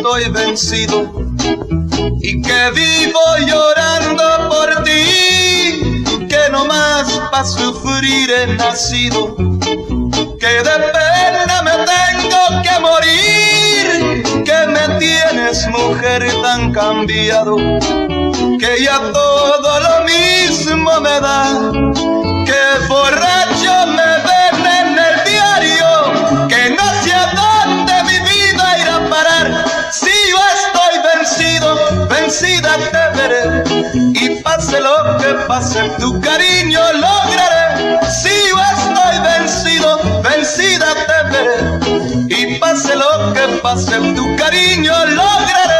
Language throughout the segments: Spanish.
estoy vencido y que vivo llorando por ti, que no más pa' sufrir he nacido, que de pena me tengo que morir, que me tienes mujer tan cambiado, que ya todo lo mismo me da, que borracho me ven en el diario, que no sé a dónde mi vida irá a parar. Si yo estoy vencido, vencida te veré, y pase lo que pase, tu cariño lograré. Si yo estoy vencido, vencida te veré, y pase lo que pase, tu cariño lograré.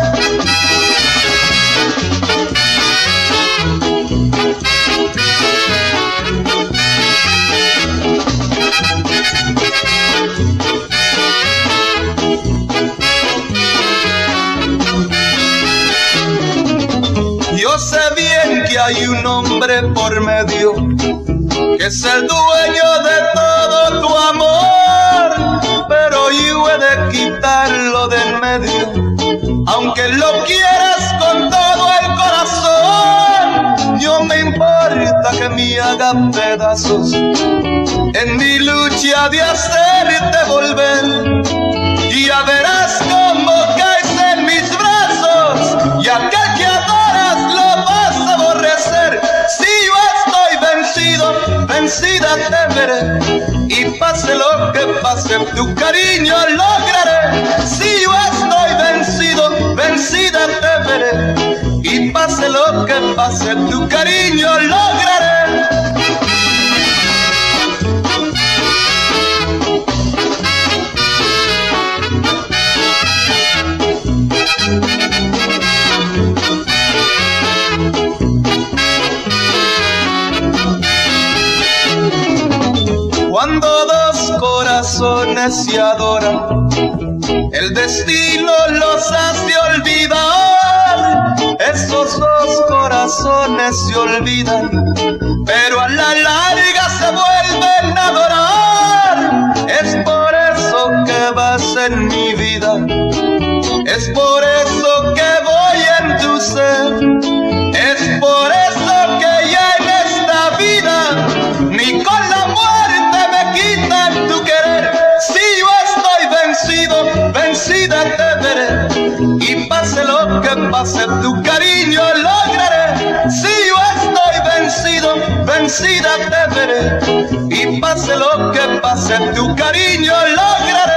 Yo sé bien que hay un hombre por medio, que es el dueño de todo tu amor, pero yo he de quitarlo de en medio, aunque lo quieras con todo el corazón. No me importa que me haga pedazos en mi lucha de hacerte volver, y ya verás cómo caes en mis brazos, y aquel que adoras lo vas a aborrecer. Si yo estoy vencido, vencida te veré, y pase lo que pase, tu cariño lograré. Si yo estoy vencido, vencida te veré, y pase lo que pase, tu cariño lograré. Cuando dos corazones se adoran, el destino los hace olvidar. Esos dos corazones se olvidan, pero a la larga se vuelven a adorar. Es por eso que vas en mi vida, es por eso que voy en tu ser, es por eso que ya en esta vida ni con la muerte me quitan tu querer. Si yo estoy vencido, vencida te veré, y pase lo que pase, tu cariño lograré. Si yo estoy vencido, vencida te veré, y pase lo que pase, tu cariño lograré.